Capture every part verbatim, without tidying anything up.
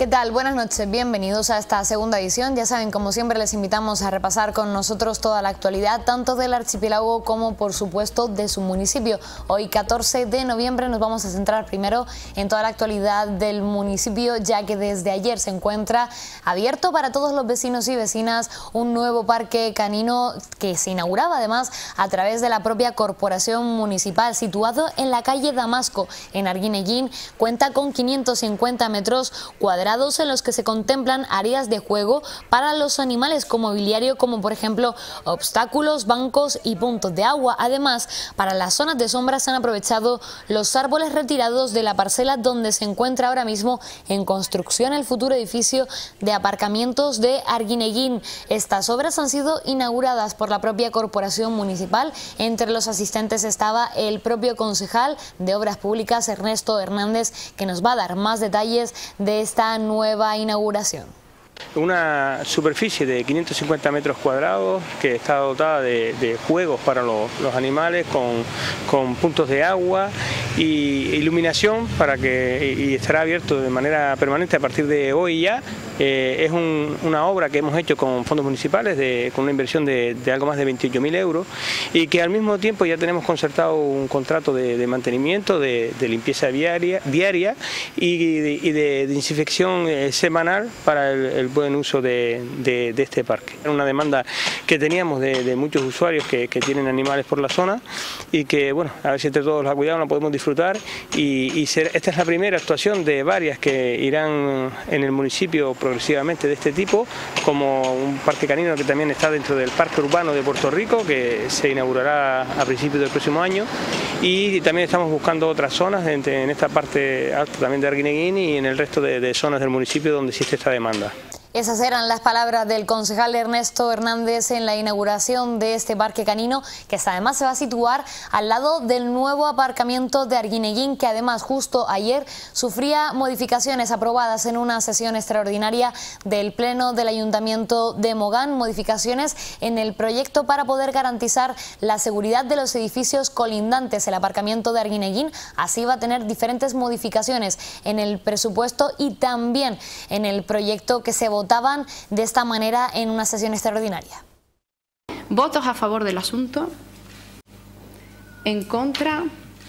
tal? Buenas noches, bienvenidos a esta segunda edición. Ya saben, como siempre, les invitamos a repasar con nosotros toda la actualidad, tanto del archipiélago como, por supuesto, de su municipio. Hoy, catorce de noviembre, nos vamos a centrar primero en toda la actualidad del municipio, ya que desde ayer se encuentra abierto para todos los vecinos y vecinas un nuevo parque canino que se inauguraba, además, a través de la propia corporación municipal, situado en la calle Damasco, en Arguineguín. Cuenta con quinientos cincuenta metros cuadrados en los que se contemplan áreas de juego para los animales con mobiliario, como por ejemplo obstáculos, bancos y puntos de agua. Además, para las zonas de sombra se han aprovechado los árboles retirados de la parcela donde se encuentra ahora mismo en construcción el futuro edificio de aparcamientos de Arguineguín. Estas obras han sido inauguradas por la propia corporación municipal. Entre los asistentes estaba el propio concejal de Obras Públicas, Ernesto Hernández, que nos va a dar más detalles de esta nueva inauguración. Una superficie de quinientos cincuenta metros cuadrados que está dotada de, de juegos para los, los animales, con, con puntos de agua y iluminación para que y estará abierto de manera permanente a partir de hoy ya. Eh, es un, una obra que hemos hecho con fondos municipales de, con una inversión de, de algo más de veintiocho mil euros y que al mismo tiempo ya tenemos concertado un contrato de, de mantenimiento, de, de limpieza diaria, diaria y de, y de desinfección eh, semanal para el, el buen uso de, de, de este parque. Era una demanda que teníamos de, de muchos usuarios que, que tienen animales por la zona y que, bueno, a ver si entre todos la cuidamos, la podemos disfrutar y, y ser, esta es la primera actuación de varias que irán en el municipio progresivamente de este tipo, como un parque canino que también está dentro del Parque Urbano de Puerto Rico, que se inaugurará a principios del próximo año, y también estamos buscando otras zonas en, en esta parte alta también de Arguineguín y en el resto de, de zonas del municipio donde existe esta demanda. Esas eran las palabras del concejal Ernesto Hernández en la inauguración de este parque canino, que además se va a situar al lado del nuevo aparcamiento de Arguineguín, que además justo ayer sufría modificaciones aprobadas en una sesión extraordinaria del Pleno del Ayuntamiento de Mogán, modificaciones en el proyecto para poder garantizar la seguridad de los edificios colindantes. El aparcamiento de Arguineguín así va a tener diferentes modificaciones en el presupuesto y también en el proyecto que se votaban de esta manera en una sesión extraordinaria. ¿Votos a favor del asunto? ¿En contra?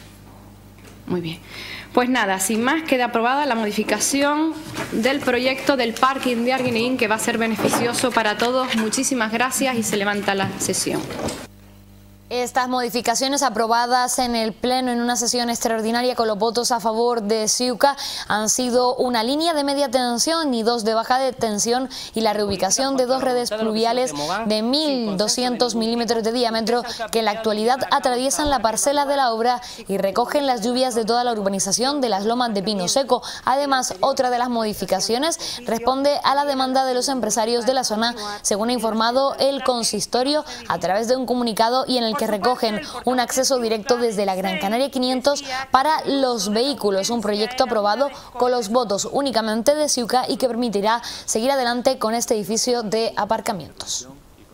Muy bien. Pues nada, sin más, queda aprobada la modificación del proyecto del parking de Arguineguín, que va a ser beneficioso para todos. Muchísimas gracias y se levanta la sesión. Estas modificaciones aprobadas en el Pleno en una sesión extraordinaria con los votos a favor de Ciuca han sido una línea de media tensión y dos de baja de tensión y la reubicación de dos redes pluviales de mil doscientos milímetros de diámetro que en la actualidad atraviesan la parcela de la obra y recogen las lluvias de toda la urbanización de las Lomas de Pino Seco. Además, otra de las modificaciones responde a la demanda de los empresarios de la zona, según ha informado el consistorio a través de un comunicado y en el que recogen un acceso directo desde la Gran Canaria quinientos para los vehículos, un proyecto aprobado con los votos únicamente de Ciuca y que permitirá seguir adelante con este edificio de aparcamientos.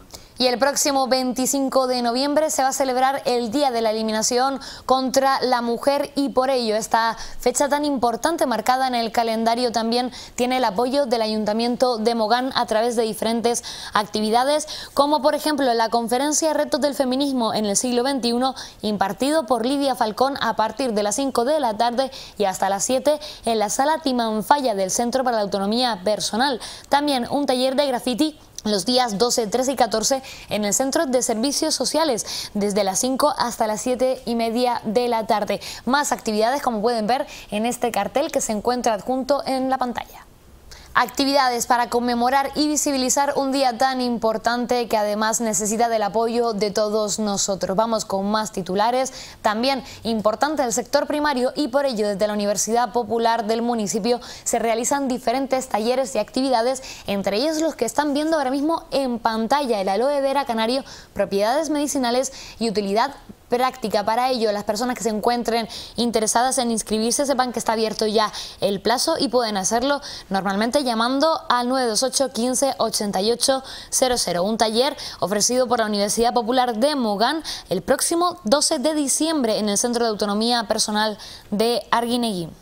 Y el próximo veinticinco de noviembre se va a celebrar el Día de la Eliminación contra la Mujer y por ello esta fecha tan importante marcada en el calendario también tiene el apoyo del Ayuntamiento de Mogán a través de diferentes actividades, como por ejemplo la conferencia Retos del Feminismo en el siglo veintiuno impartido por Lidia Falcón a partir de las cinco de la tarde y hasta las siete en la sala Timanfaya del Centro para la Autonomía Personal. También un taller de graffiti los días doce, trece y catorce en el Centro de Servicios Sociales, desde las cinco hasta las siete y media de la tarde. Más actividades, como pueden ver en este cartel que se encuentra adjunto en la pantalla. Actividades para conmemorar y visibilizar un día tan importante que además necesita del apoyo de todos nosotros. Vamos con más titulares. También importante el sector primario y por ello desde la Universidad Popular del municipio se realizan diferentes talleres y actividades, entre ellos los que están viendo ahora mismo en pantalla, el aloe vera canario, propiedades medicinales y utilidad práctica. Para ello, las personas que se encuentren interesadas en inscribirse sepan que está abierto ya el plazo y pueden hacerlo normalmente llamando al nueve dos ocho, quince, ochenta y ocho cero cero. Un taller ofrecido por la Universidad Popular de Mogán el próximo doce de diciembre en el Centro de Autonomía Personal de Arguineguín.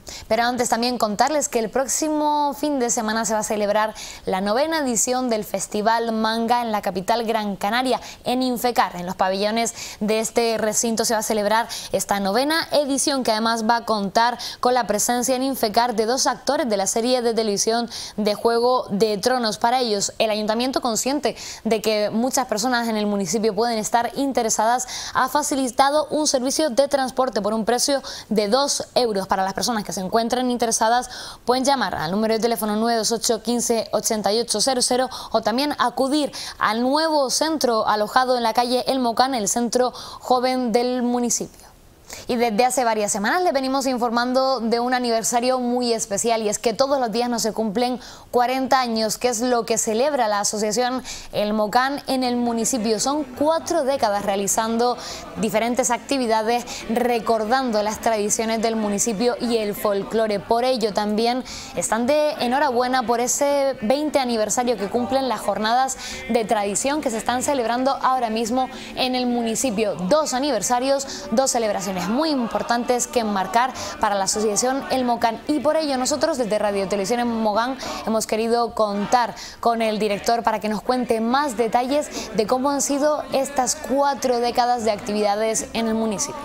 Pero antes también contarles que el próximo fin de semana se va a celebrar la novena edición del Festival Manga en la capital Gran Canaria, en Infecar. En los pabellones de este recinto se va a celebrar esta novena edición, que además va a contar con la presencia en Infecar de dos actores de la serie de televisión de Juego de Tronos. Para ellos, el ayuntamiento, consciente de que muchas personas en el municipio pueden estar interesadas, ha facilitado un servicio de transporte por un precio de dos euros para las personas que se encuentren interesadas. Pueden llamar al número de teléfono nueve dos ocho, quince, ochenta y ocho cero cero o también acudir al nuevo centro alojado en la calle El Mocán, el centro joven del municipio. Y desde hace varias semanas le venimos informando de un aniversario muy especial, y es que todos los días no se cumplen cuarenta años, que es lo que celebra la asociación El Mocán en el municipio. Son cuatro décadas realizando diferentes actividades, recordando las tradiciones del municipio y el folclore. Por ello también están de enhorabuena por ese veinte aniversario que cumplen las jornadas de tradición que se están celebrando ahora mismo en el municipio. Dos aniversarios, dos celebraciones muy importantes que enmarcar para la asociación El Mocán, y por ello nosotros desde Radio Televisión en Mogán hemos querido contar con el director para que nos cuente más detalles de cómo han sido estas cuatro décadas de actividades en el municipio.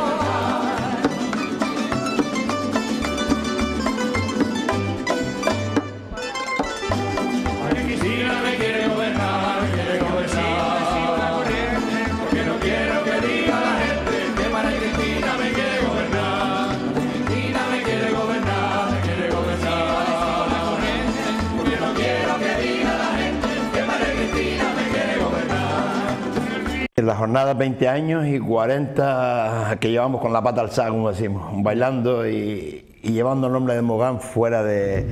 En la jornada veinte años y cuarenta que llevamos con la pata alzada, como decimos, bailando y, y llevando el nombre de Mogán fuera de,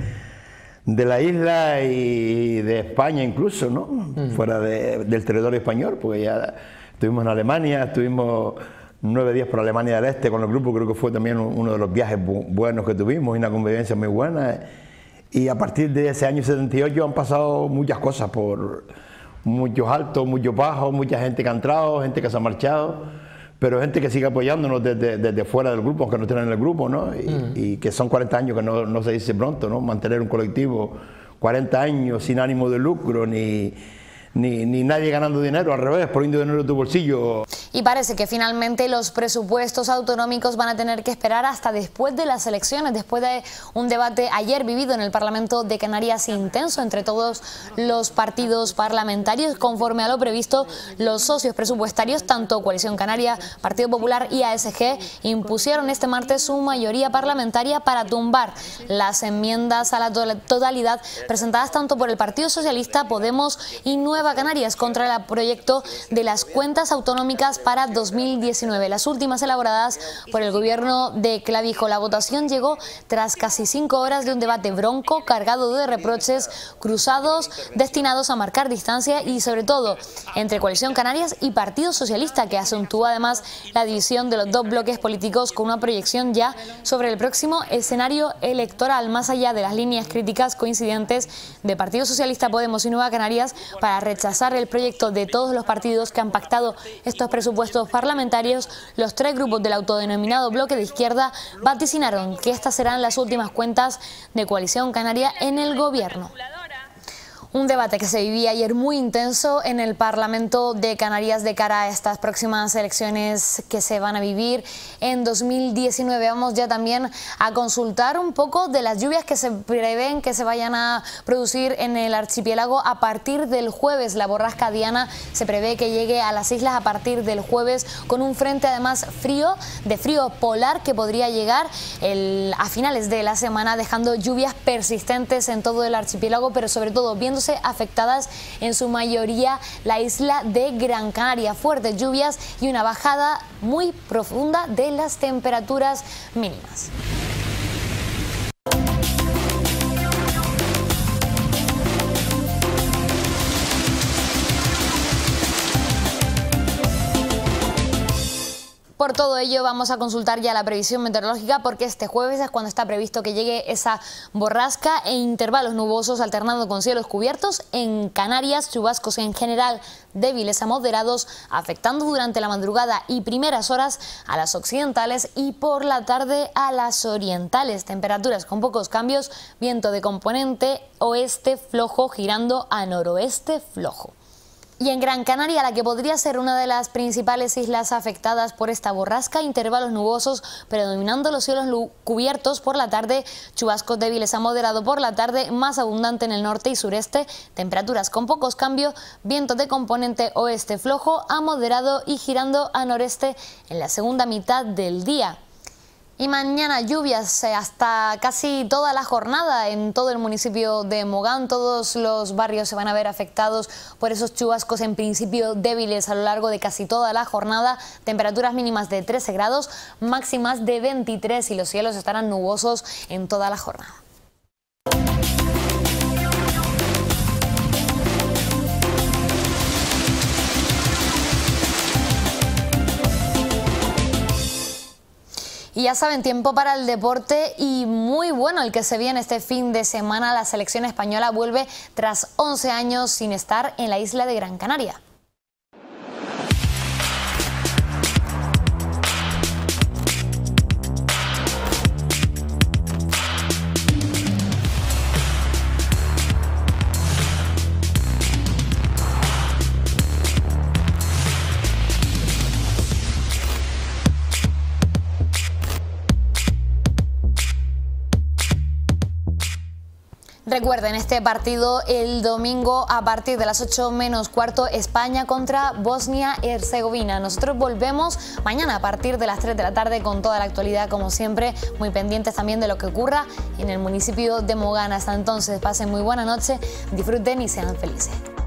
de la isla y de España incluso, ¿no? Mm. Fuera de, del territorio español, porque ya estuvimos en Alemania, estuvimos nueve días por Alemania del Este con el grupo, creo que fue también uno de los viajes bu buenos que tuvimos y una convivencia muy buena. Y a partir de ese año setenta y ocho han pasado muchas cosas, por muchos altos, muchos bajos, mucha gente que ha entrado, gente que se ha marchado, pero gente que sigue apoyándonos desde, desde fuera del grupo, aunque no estén en el grupo, ¿no? Y, mm. y que son cuarenta años, que no, no se dice pronto, ¿no? Mantener un colectivo cuarenta años sin ánimo de lucro, ni, ni, ni nadie ganando dinero, al revés, poniendo dinero en tu bolsillo. Y parece que finalmente los presupuestos autonómicos van a tener que esperar hasta después de las elecciones, después de un debate ayer vivido en el Parlamento de Canarias intenso entre todos los partidos parlamentarios. Conforme a lo previsto, los socios presupuestarios, tanto Coalición Canaria, Partido Popular y A S G, impusieron este martes su mayoría parlamentaria para tumbar las enmiendas a la totalidad presentadas tanto por el Partido Socialista, Podemos y Nueva Canarias contra el proyecto de las cuentas autonómicas para dos mil diecinueve, las últimas elaboradas por el gobierno de Clavijo. La votación llegó tras casi cinco horas de un debate bronco, cargado de reproches cruzados destinados a marcar distancia, y sobre todo entre Coalición Canarias y Partido Socialista, que acentuó además la división de los dos bloques políticos con una proyección ya sobre el próximo escenario electoral, más allá de las líneas críticas coincidentes de Partido Socialista, Podemos y Nueva Canarias para rechazar el proyecto de todos los partidos que han pactado estos presupuestos parlamentarios. Los tres grupos del autodenominado bloque de izquierda vaticinaron que estas serán las últimas cuentas de Coalición Canaria en el gobierno. Un debate que se vivía ayer muy intenso en el Parlamento de Canarias de cara a estas próximas elecciones que se van a vivir en dos mil diecinueve. Vamos ya también a consultar un poco de las lluvias que se prevén que se vayan a producir en el archipiélago a partir del jueves. La borrasca Diana se prevé que llegue a las islas a partir del jueves, con un frente además frío, de frío polar, que podría llegar el, a finales de la semana, dejando lluvias persistentes en todo el archipiélago, pero sobre todo viendo afectadas en su mayoría la isla de Gran Canaria. Fuertes lluvias y una bajada muy profunda de las temperaturas mínimas. Por por todo ello vamos a consultar ya la previsión meteorológica, porque este jueves es cuando está previsto que llegue esa borrasca e intervalos nubosos alternando con cielos cubiertos en Canarias, chubascos en general débiles a moderados, afectando durante la madrugada y primeras horas a las occidentales y por la tarde a las orientales. Temperaturas con pocos cambios, viento de componente oeste flojo girando a noroeste flojo. Y en Gran Canaria, la que podría ser una de las principales islas afectadas por esta borrasca, intervalos nubosos predominando los cielos cubiertos por la tarde, chubascos débiles a moderado por la tarde, más abundante en el norte y sureste, temperaturas con pocos cambios, viento de componente oeste flojo a moderado y girando a noreste en la segunda mitad del día. Y mañana lluvias hasta casi toda la jornada en todo el municipio de Mogán. Todos los barrios se van a ver afectados por esos chubascos en principio débiles a lo largo de casi toda la jornada. Temperaturas mínimas de trece grados, máximas de veintitrés y los cielos estarán nubosos en toda la jornada. Y ya saben, tiempo para el deporte y muy bueno el que se viene este fin de semana. La selección española vuelve tras once años sin estar en la isla de Gran Canaria. Recuerden, este partido el domingo a partir de las ocho menos cuarto, España contra Bosnia-Herzegovina. Nosotros volvemos mañana a partir de las tres de la tarde con toda la actualidad, como siempre, muy pendientes también de lo que ocurra en el municipio de Mogán. Hasta entonces, pasen muy buena noche, disfruten y sean felices.